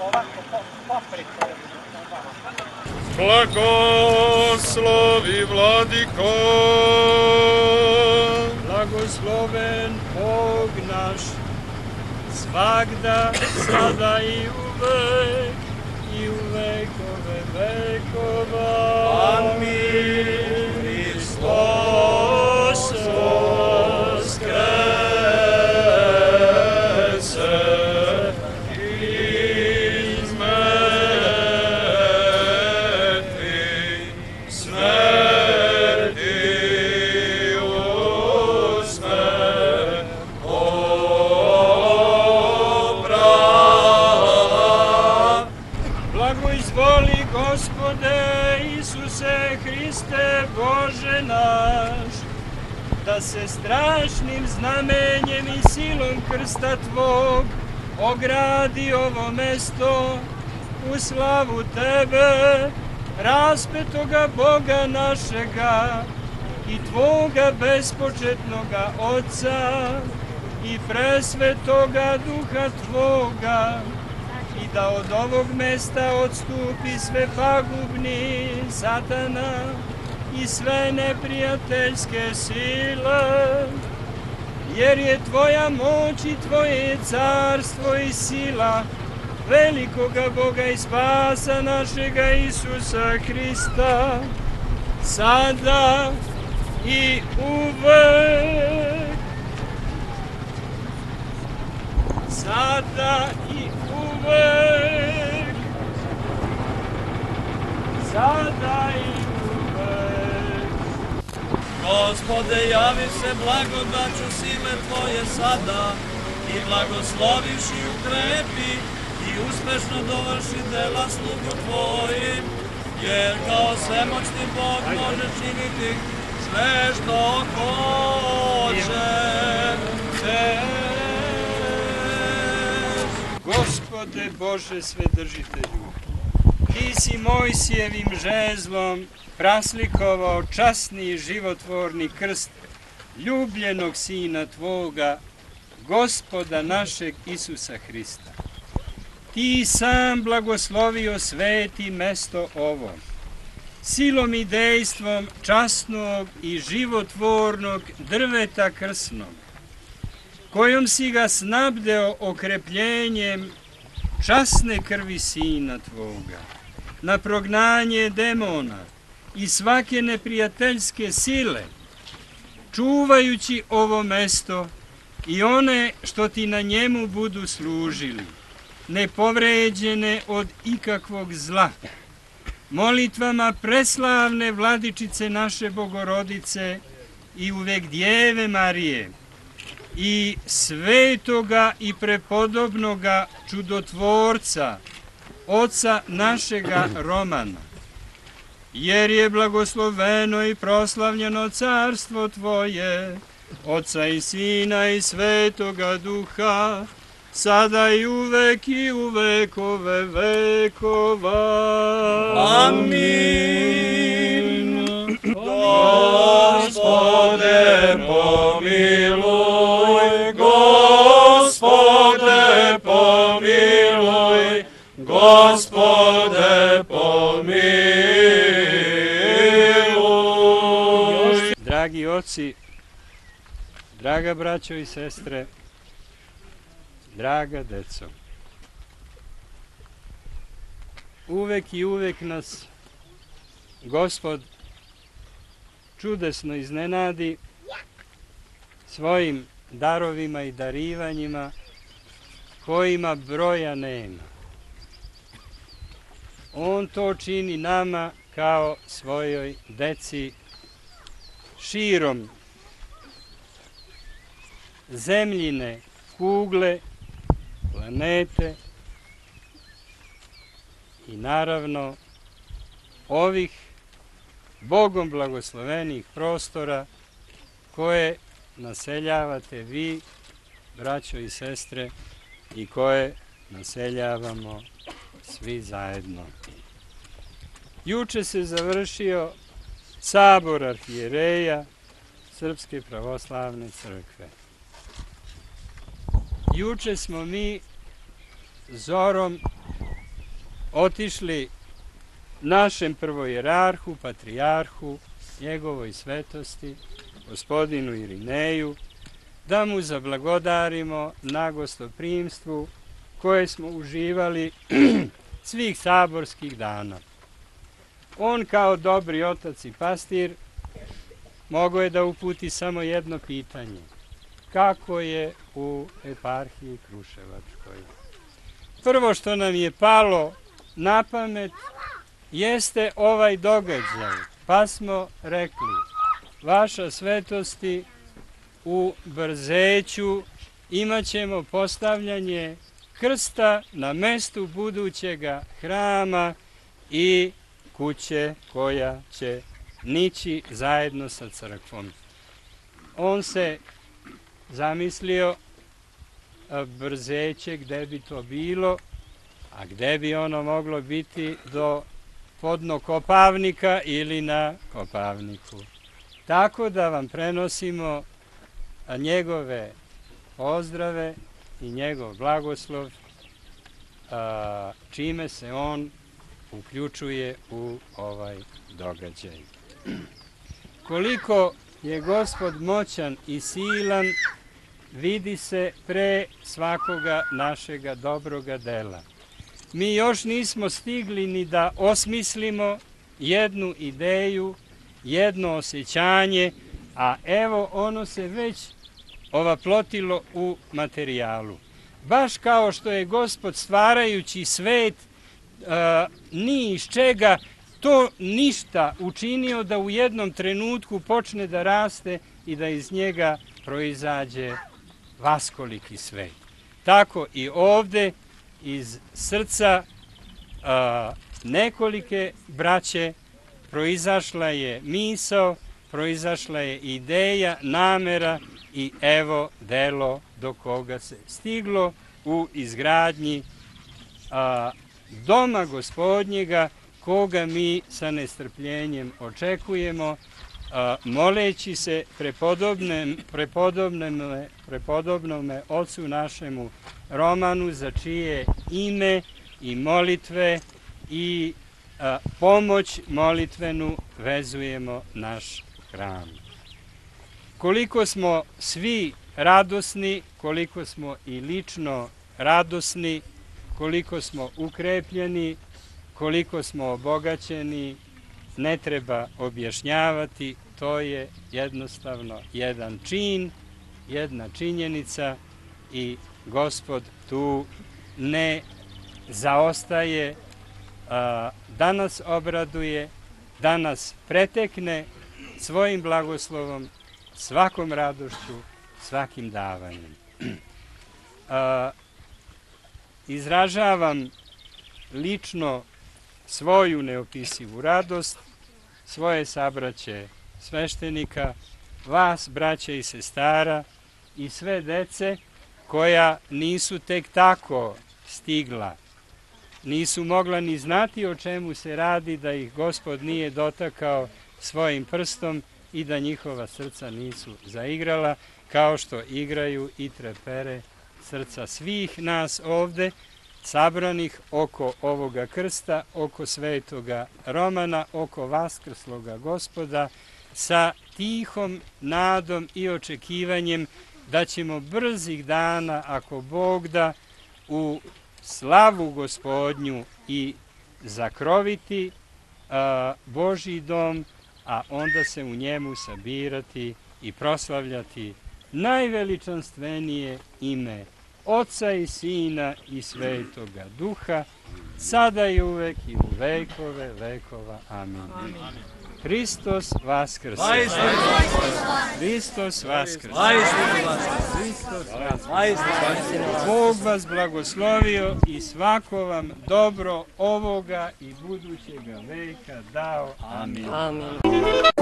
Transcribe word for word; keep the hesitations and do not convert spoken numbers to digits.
Blagoslovi, Vladiko! Blagosloven Bog naš, svagda, sada i uvek, i u vekove vekova. Amin. Hristos Voskrese iz mrtvih, smrti usme oprav. Blagoizvoli, Gospode Isuse Hriste, Bože naš, da se strašnim znamenjem i silom krsta Tvog ogradi ovo mesto u slavu Tebe, raspetoga Boga našega i Tvoga bespočetnoga Otca i presvetoga Duha Tvoga, i da od ovog mesta odstupi sve pagubni Satana i sve neprijateljske sile, jer je Tvoja moć i Tvoje carstvo i sila velikoga Boga i Spasa našega Isusa Hrista, sada i uvek. Sada i uvek. Sada i uvek. Gospode, javi se blagodaću sile Tvoje sada i blagosloviš i ukrepi i uspešno dovrši dela slugu Tvojim, jer kao svemoćni Bog može činiti sve što hoće. Gospode Bože Svedržitelju, Ti si Mojsijevim žezlom praslikovao časni i životvorni krst ljubljenog Sina Tvoga, Gospoda našeg Isusa Hrista. Ti sam blagoslovio sveti mesto ovo, silom i dejstvom časnog i životvornog drveta krsnog, kojom si ga snabdeo okrepljenjem časne krvi Sina Tvoga, na prognanje demona i svake neprijateljske sile, čuvajući ovo mesto i one što Ti na njemu budu služili, nepovređene od ikakvog zla. Molitvama preslavne Vladičice naše Bogorodice i uvek Djeve Marije i svetoga i prepodobnoga čudotvorca, oca našega Romana, jer je blagosloveno i proslavljeno carstvo Tvoje, Oca i Sina i Svetoga Duha, sada i uvek i u vekove vekova. Amin. Gospode pomiluj, Gospode pomiluj, Gospode pomiluj. Dragi oci, draga braćo i sestre, draga deco, uvek i uvek nas Gospod čudesno iznenadi svojim darovima i darivanjima kojima broja nema. On to čini nama kao svojoj deci širom zemljine kugle, planete i naravno ovih Bogom blagoslovenih prostora koje naseljavate vi, braćo i sestre, i koje naseljavamo svi zajedno. Juče se završio sabor arhijereja Srpske pravoslavne crkve. Juče smo mi zorom otišli našem prvojerarhu, patrijarhu, njegovoj svetosti, gospodinu Irineju, da mu zablagodarimo na gostoprimstvu koje smo uživali svih saborskih dana. On kao dobri otac i pastir mogao je da uputi samo jedno pitanje. Kako je u eparhiji Kruševačkoj? Prvo što nam je palo na pamet jeste ovaj događaj, pa smo rekli, vaša svetosti, u Brzeću imat ćemo postavljanje krsta na mestu budućega hrama i kuće koja će nići zajedno sa crkvom. On se zamislio Brzeće, gde bi to bilo, a gde bi ono moglo biti do podno Kopavnika ili na Kopavniku. Tako da vam prenosimo njegove pozdrave i njegov blagoslov, čime se on uključuje u ovaj događaj. Koliko je Gospod moćan i silan, vidi se pre svakoga našega dobroga dela. Mi još nismo stigli ni da osmislimo jednu ideju, jedno osjećanje, a evo ono se već ovaplotilo u materijalu. Baš kao što je Gospod stvarajući svet ni iz čega to ništa učinio da u jednom trenutku počne da raste i da iz njega proizađe vaskoliki svet. Tako i ovde iz srca nekolike braće proizašla je misao, proizašla je ideja, namera i evo delo do koga se stiglo u izgradnji a, doma Gospodnjega, koga mi sa nestrpljenjem očekujemo, a, moleći se prepodobnem, prepodobnome, prepodobnome ocu našemu Romanu, za čije ime i molitve i a, pomoć molitvenu vezujemo naš hram. Koliko smo svi radosni, koliko smo i lično radosni, koliko smo ukrepljeni, koliko smo obogaćeni, ne treba objašnjavati, to je jednostavno jedan čin, jedna činjenica i Gospod tu ne zaostaje, da nas obraduje, da nas pretekne svojim blagoslovom, svakom radošću, svakim davanjem. Izražavam lično svoju neopisivu radost, svoje sabraće sveštenika, vas, braće i sestara, i sve dece koja nisu tek tako stigla, nisu mogla ni znati o čemu se radi, da ih Gospod nije dotakao svojim prstom i da njihova srca nisu zaigrala, kao što igraju i trepere srca svih nas ovde, sabranih oko ovoga krsta, oko svetoga Romana, oko vaskrsloga Gospoda, sa tihom nadom i očekivanjem da ćemo brzih dana, ako Bog da, u slavu Gospodnju i zakroviti a, Božji dom, a onda se u njemu sabirati i proslavljati najveličanstvenije ime Oca i Sina i Svetoga Duha, sada i uvek i u vekove vekova. Amin. Amin. Hristos vaskrse. Hristos vaskrse. Hristos vaskrse. Bog vas blagoslovio i svako vam dobro ovoga i budućega veka dao. Amin. Amin.